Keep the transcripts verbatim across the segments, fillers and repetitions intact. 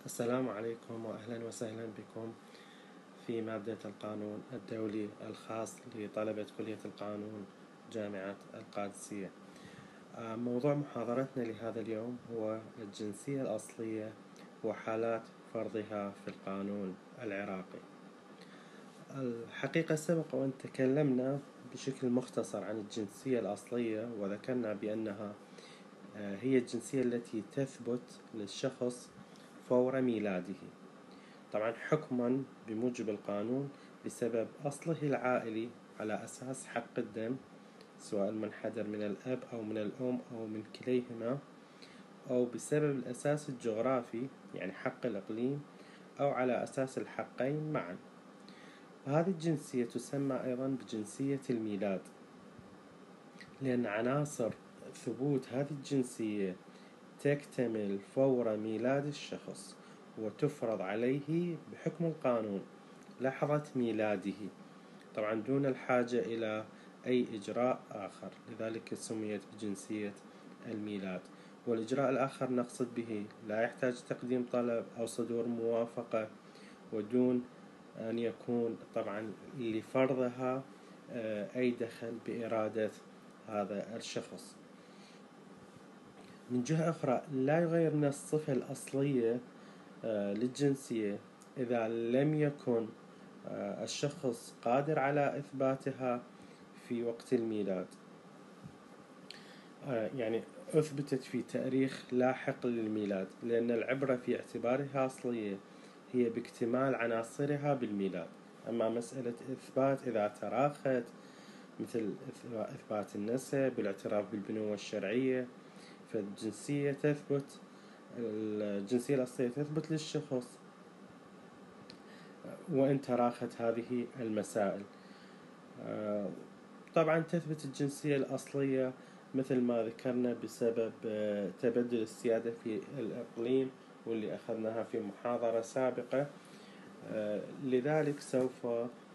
السلام عليكم وأهلا وسهلا بكم في مادة القانون الدولي الخاص لطلبة كلية القانون جامعة القادسية. موضوع محاضرتنا لهذا اليوم هو الجنسية الأصلية وحالات فرضها في القانون العراقي. الحقيقة سبق وأن تكلمنا بشكل مختصر عن الجنسية الأصلية، وذكرنا بأنها هي الجنسية التي تثبت للشخص فور ميلاده، طبعا حكما بموجب القانون بسبب أصله العائلي على أساس حق الدم، سواء منحدر من الأب أو من الأم أو من كليهما، أو بسبب الأساس الجغرافي يعني حق الإقليم، أو على أساس الحقين معا. هذه الجنسية تسمى أيضا بجنسية الميلاد، لأن عناصر ثبوت هذه الجنسية تكتمل فور ميلاد الشخص وتفرض عليه بحكم القانون لحظة ميلاده، طبعا دون الحاجة إلى أي إجراء آخر، لذلك سميت بجنسية الميلاد. والإجراء الآخر نقصد به لا يحتاج تقديم طلب أو صدور موافقة، ودون أن يكون طبعا لفرضها أي دخل بإرادة هذا الشخص. من جهة أخرى لا يغير من الصفة الأصلية للجنسية إذا لم يكن الشخص قادر على إثباتها في وقت الميلاد، يعني أثبتت في تاريخ لاحق للميلاد، لأن العبرة في اعتبارها أصلية هي باكتمال عناصرها بالميلاد. أما مسألة إثبات إذا تراخت، مثل إثبات النسب بالاعتراف بالبنوة الشرعية، فالجنسية تثبت الجنسية الأصلية تثبت للشخص وإن تراخت هذه المسائل. طبعا تثبت الجنسية الأصلية مثل ما ذكرنا بسبب تبدل السيادة في الإقليم، واللي أخذناها في محاضرة سابقة. لذلك سوف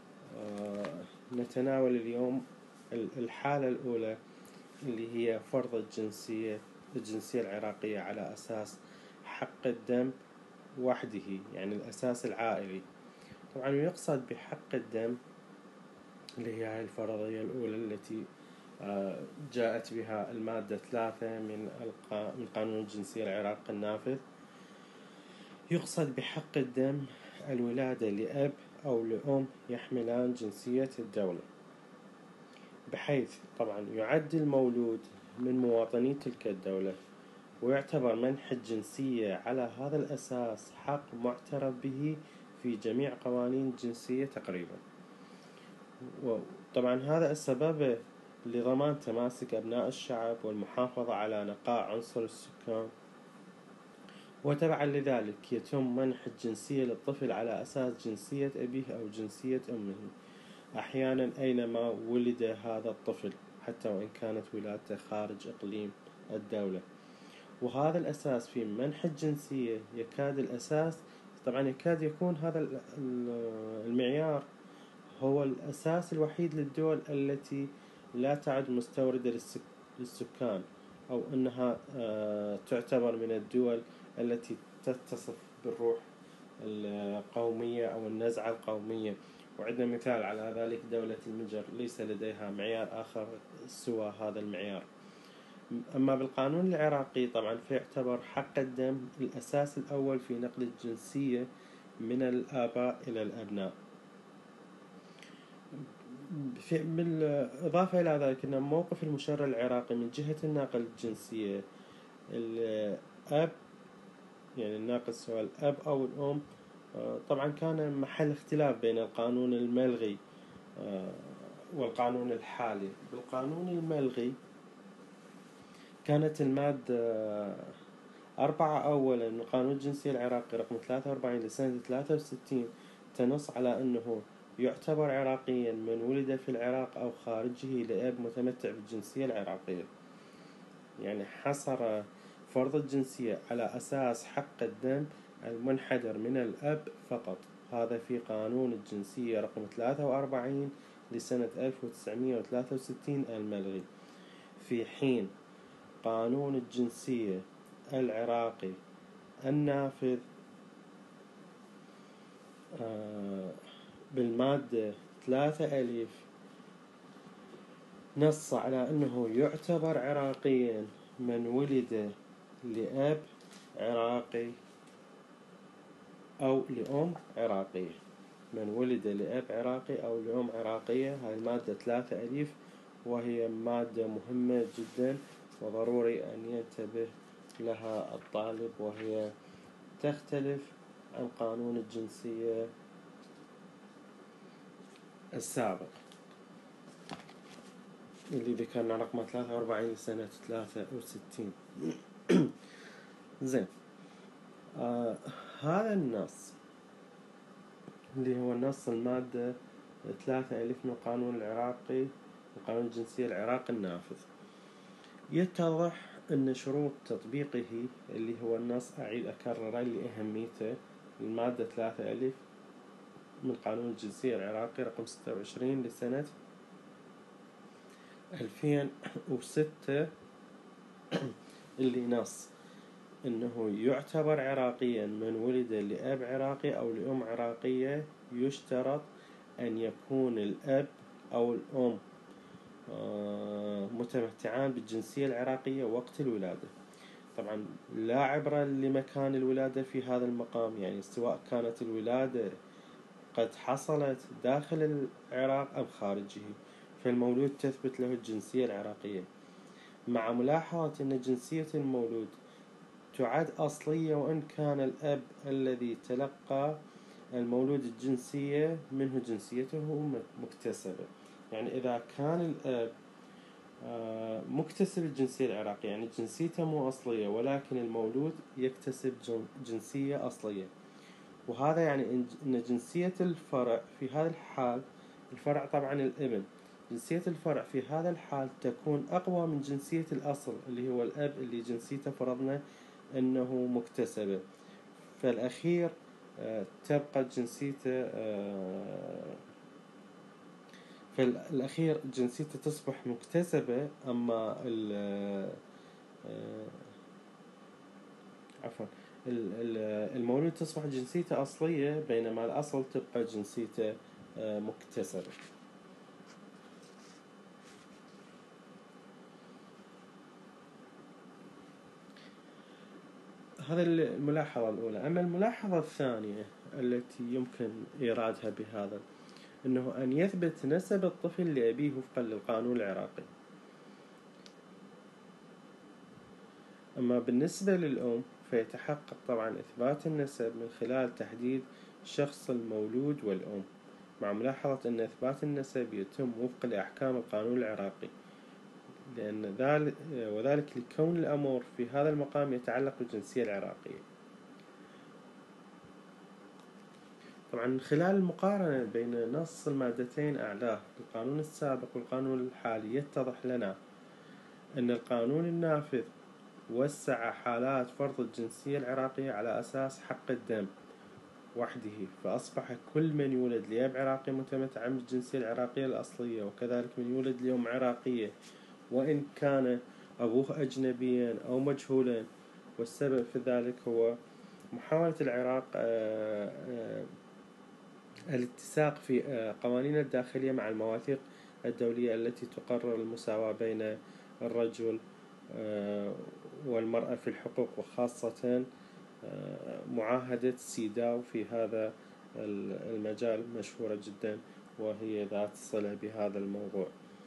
نتناول اليوم الحالة الأولى اللي هي فرض الجنسية الجنسية العراقية على أساس حق الدم وحده، يعني الأساس العائلي. طبعا يقصد بحق الدم اللي هي الفرضية الأولى التي جاءت بها المادة ثلاثة من من قانون الجنسية العراقي النافذ. يقصد بحق الدم الولادة لأب أو لأم يحملان جنسية الدولة، بحيث طبعا يعد المولود من مواطني تلك الدولة، ويعتبر منح الجنسية على هذا الأساس حق معترف به في جميع قوانين الجنسية تقريبا. وطبعا هذا السبب لضمان تماسك أبناء الشعب والمحافظة على نقاء عنصر السكان. وتبعا لذلك يتم منح الجنسية للطفل على أساس جنسية أبيه أو جنسية أمه أحيانا أينما ولد هذا الطفل، حتى وإن كانت ولادته خارج إقليم الدولة. وهذا الأساس في منح الجنسية يكاد الأساس طبعا يكاد يكون هذا المعيار هو الأساس الوحيد للدول التي لا تعد مستوردة للسكان، أو أنها تعتبر من الدول التي تتصف بالروح القومية أو النزعة القومية. وعندنا مثال على ذلك دولة المجر ليس لديها معيار آخر سوى هذا المعيار. أما بالقانون العراقي طبعا فيعتبر حق الدم الأساس الأول في نقل الجنسية من الآباء إلى الأبناء. بالإضافة إلى ذلك أن موقف المشرع العراقي من جهة الناقل الجنسية الأب، يعني الناقل سواء الأب أو الأم، طبعا كان محل اختلاف بين القانون الملغي والقانون الحالي. بالقانون الملغي كانت المادة أربعة أولا من قانون الجنسية العراقي رقم ثلاثة وأربعين لسنة ثلاثة وستين تنص على أنه يعتبر عراقيا من ولد في العراق أو خارجه لأب متمتع بالجنسية العراقية، يعني حصر فرض الجنسية على أساس حق الدم المنحدر من الأب فقط. هذا في قانون الجنسية رقم ثلاثة وأربعين لسنة ألف وتسعمائة وثلاثة وستين الملغي، في حين قانون الجنسية العراقي النافذ بالمادة ثلاثة ألف نص على أنه يعتبر عراقيا من ولد لأب عراقي أو لأم عراقية. من ولد لأب عراقي أو لأم عراقية، هاي المادة ثلاثة ألف، وهي مادة مهمة جدا وضروري أن ينتبه لها الطالب، وهي تختلف عن قانون الجنسية السابق اللي ذكرنا رقم ثلاثة وأربعين سنة ثلاثة وستين. زين، آه هذا النص اللي هو نص المادة ثلاثة ألف من القانون العراقي، قانون الجنسية العراقي النافذ، يتضح أن شروط تطبيقه اللي هو النص، أعيد أكرره لأهميته، المادة ثلاثة ألف من قانون الجنسية العراقي رقم ستة وعشرين لسنة ألفين وستة، اللي نص أنه يعتبر عراقيا من ولد لأب عراقي أو لأم عراقية، يشترط أن يكون الأب أو الأم متمتعان بالجنسية العراقية وقت الولادة. طبعا لا عبرة لمكان الولادة في هذا المقام، يعني سواء كانت الولادة قد حصلت داخل العراق أم خارجه، فالمولود تثبت له الجنسية العراقية، مع ملاحظة أن جنسية المولود تعد أصلية وإن كان الأب الذي تلقى المولود الجنسية منه جنسيته مكتسبة. يعني إذا كان الأب مكتسب الجنسية العراقية، يعني جنسيته مو أصلية، ولكن المولود يكتسب جنسية أصلية، وهذا يعني أن جنسية الفرع في هذا الحال، الفرع طبعا الابن، جنسية الفرع في هذا الحال تكون أقوى من جنسية الأصل اللي هو الأب اللي جنسيته فرضنا أنه مكتسبة، فالأخير تبقى جنسيته فالأخير جنسيته تصبح مكتسبة، أما عفوا المولود تصبح جنسيته أصلية، بينما الأصل تبقى جنسيته مكتسبة. هذا الملاحظة الأولى. أما الملاحظة الثانية التي يمكن إيرادها بهذا، أنه أن يثبت نسب الطفل لأبيه وفقا للقانون العراقي. أما بالنسبة للأم فيتحقق طبعا إثبات النسب من خلال تحديد شخص المولود والأم، مع ملاحظة أن إثبات النسب يتم وفق لأحكام القانون العراقي، لأن ذلك وذلك لكون الأمر في هذا المقام يتعلق بالجنسية العراقية. طبعا من خلال المقارنة بين نص المادتين أعلاه القانون السابق والقانون الحالي، يتضح لنا أن القانون النافذ وسع حالات فرض الجنسية العراقية على أساس حق الدم وحده، فأصبح كل من يولد لأب عراقي متمتعا بالجنسية العراقية الأصلية، وكذلك من يولد لأم عراقية وإن كان أبوه أجنبيا أو مجهولا. والسبب في ذلك هو محاولة العراق الاتساق في قوانين الداخلية مع المواثيق الدولية التي تقرر المساواة بين الرجل والمرأة في الحقوق، وخاصة معاهدة سيداو في هذا المجال مشهورة جدا، وهي ذات صلة بهذا الموضوع.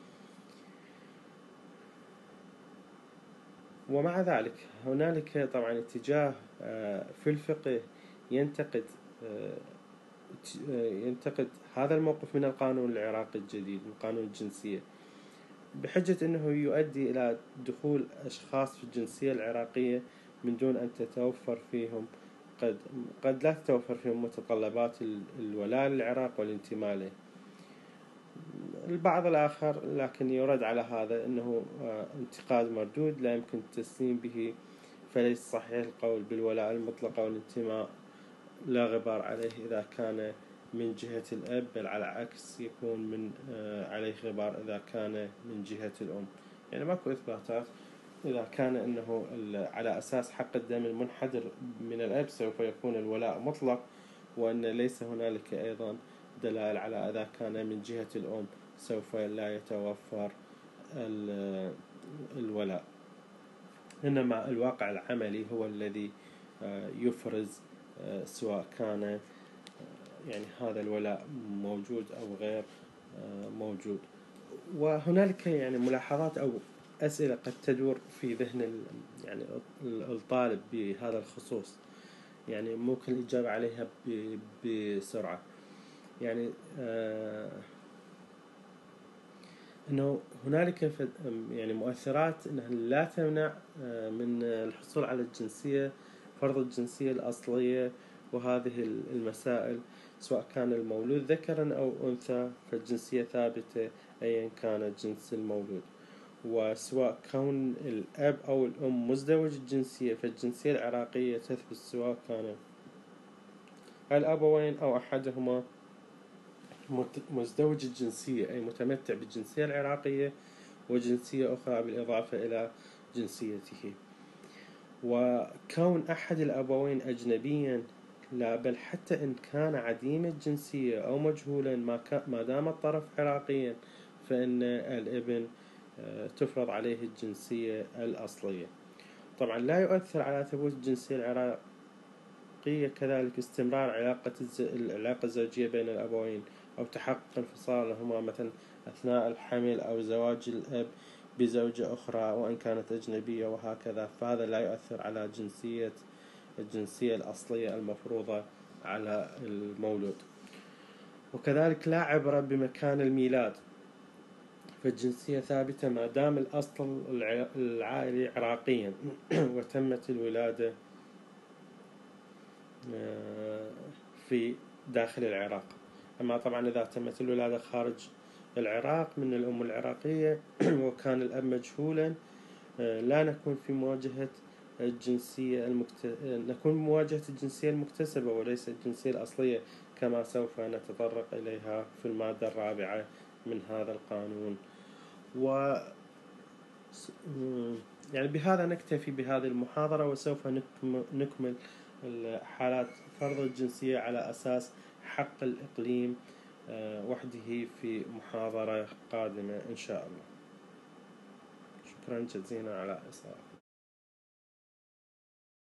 ومع ذلك هنالك طبعا اتجاه في الفقه ينتقد ينتقد هذا الموقف من القانون العراقي الجديد، من قانون الجنسية، بحجة أنه يؤدي إلى دخول أشخاص في الجنسية العراقية من دون أن تتوفر فيهم قد قد لا تتوفر فيهم متطلبات الولاء للعراق والانتماء له. البعض الآخر لكن يرد على هذا أنه انتقاد مردود لا يمكن التسليم به، فليس صحيح القول بالولاء المطلق والانتماء لا غبار عليه إذا كان من جهة الأب، بل على عكس يكون من عليه غبار إذا كان من جهة الأم. يعني ماكو إثباتات إذا كان أنه على أساس حق الدم المنحدر من الأب سوف يكون الولاء مطلق، وأن ليس هنالك أيضا دلائل على إذا كان من جهة الأم سوف لا يتوفر الولاء، إنما الواقع العملي هو الذي يفرز سواء كان يعني هذا الولاء موجود أو غير موجود. وهنالك يعني ملاحظات أو أسئلة قد تدور في ذهن يعني الطالب بهذا الخصوص، يعني ممكن الإجابة عليها بسرعة. يعني آه أنه هنالك يعني مؤثرات أنها لا تمنع من الحصول على الجنسية، فرض الجنسية الأصلية، وهذه المسائل سواء كان المولود ذكرا أو أنثى فالجنسية ثابتة أيا كان جنس المولود. وسواء كون الأب أو الأم مزدوج الجنسية فالجنسية العراقية تثبت سواء كان الأبوين أو أحدهما مزدوج الجنسية أي متمتع بالجنسية العراقية وجنسية أخرى بالإضافة إلى جنسيته. وكون أحد الأبوين أجنبيا لا بل حتى إن كان عديم الجنسية أو مجهولا ما دام الطرف عراقيا فإن الابن تفرض عليه الجنسية الأصلية. طبعا لا يؤثر على ثبوت الجنسية العراقية كذلك استمرار علاقة العلاقة الزوجية بين الأبوين أو تحقق انفصالهما مثلا أثناء الحمل أو زواج الأب بزوجة أخرى وإن كانت أجنبية وهكذا، فهذا لا يؤثر على جنسية الجنسية الأصلية المفروضة على المولود. وكذلك لا عبرة بمكان الميلاد، فالجنسية ثابتة ما دام الأصل العائلي عراقيا وتمت الولادة في داخل العراق. أما طبعا إذا تمت الولادة خارج العراق من الأم العراقية وكان الأب مجهولا لا نكون في مواجهة الجنسية المكت... نكون مواجهة الجنسية المكتسبة وليس الجنسية الأصلية كما سوف نتطرق إليها في المادة الرابعة من هذا القانون. و يعني بهذا نكتفي بهذه المحاضرة، وسوف نكمل حالات فرض الجنسية على أساس حق الإقليم وحده في محاضرة قادمة إن شاء الله. شكرا جزيلا على إصغائكم.